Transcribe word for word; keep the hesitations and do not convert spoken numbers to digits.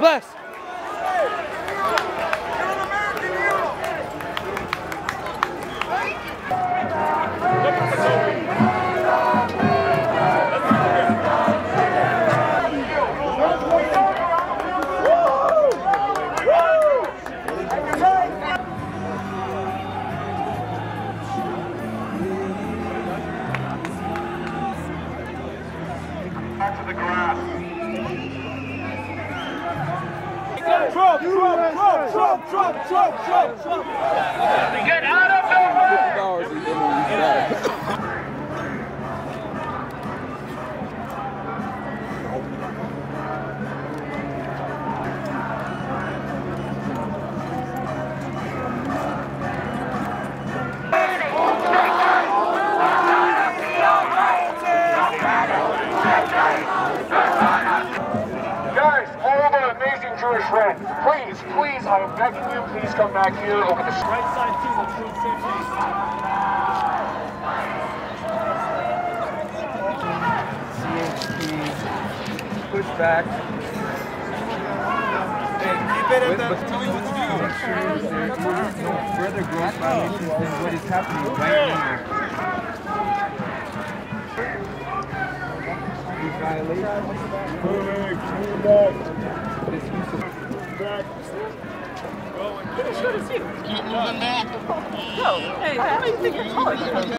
Bless. Back to the grass. Trump, Trump, Trump, Trump, Trump, Trump, Trump, Trump. Get out of the way! Guys, all the amazing Jewish friends, please, please, I am begging you, please come back here over the right side too. Let's do C H P, push back. Hey, keep it at that. Tell me what to do. Make sure there's no further gross violations than what is happening right now. These violations. This use of back. Keep moving back. Yo, hey, how do you think you're taller than me?